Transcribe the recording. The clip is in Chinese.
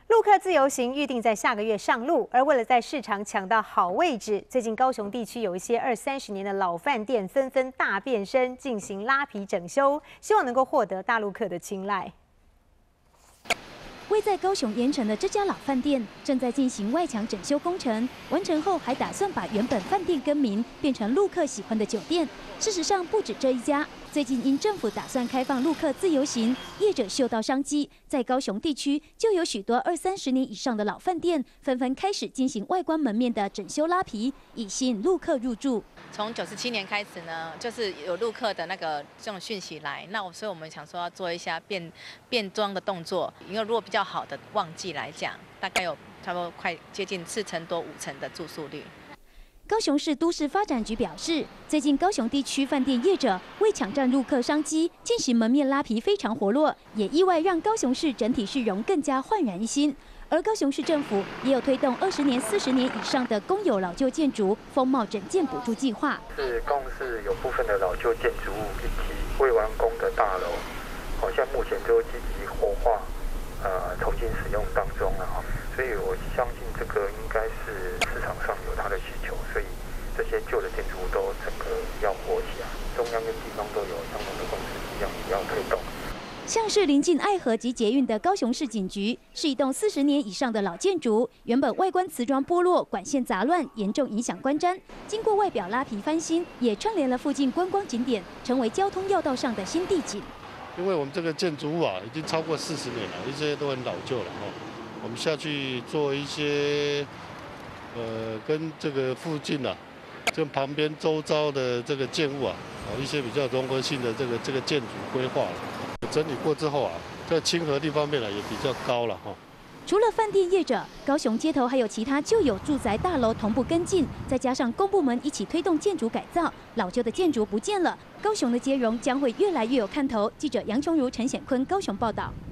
陆客自由行预定在下个月上路，而为了在市场抢到好位置，最近高雄地区有一些20-30年的老饭店纷纷大变身，进行拉皮整修，希望能够获得大陆客的青睐。 位在高雄盐城的这家老饭店正在进行外墙整修工程，完成后还打算把原本饭店更名，变成陆客喜欢的酒店。事实上，不止这一家，最近因政府打算开放陆客自由行，业者嗅到商机，在高雄地区就有许多20-30年以上的老饭店纷纷开始进行外观门面的整修拉皮，以吸引陆客入住。 从97年开始呢，就是有陆客的这种讯息来，所以我们想说要做一下变装的动作。因为如果比较好的旺季来讲，大概有差不多快接近4成多5成的住宿率。 高雄市都市发展局表示，最近高雄地区饭店业者为抢占陆客商机，进行门面拉皮非常活络，也意外让高雄市整体市容更加焕然一新。而高雄市政府也有推动20年、40年以上的公有老旧建筑风貌整建补助计划。 高雄市有部分的老旧建筑物以及未完工的大楼，好像目前都积极活化，重新使用当中了哈。所以我相信这个应该是市场上有它的需求，所以这些旧的建筑物都整个要活起来。中央跟地方都有相同的公司一样也要推动。 像是临近爱河及捷运的高雄市警局，是一栋40年以上的老建筑，原本外观瓷砖剥落、管线杂乱，严重影响观瞻。经过外表拉皮翻新，也串联了附近观光景点，成为交通要道上的新地景。 因为我们这个建筑物啊，已经超过40年了，一些都很老旧了哦。我们下去做一些，跟这个附近啊，跟旁边周遭的这个建物啊，一些比较融合性的这个建筑规划了。 整理过之后啊，在亲和力方面呢也比较高了哈。 除了饭店业者，高雄街头还有其他旧有住宅大楼同步跟进，再加上公部门一起推动建筑改造，老旧的建筑不见了，高雄的街容将会越来越有看头。记者杨琼如、陈显坤高雄报道。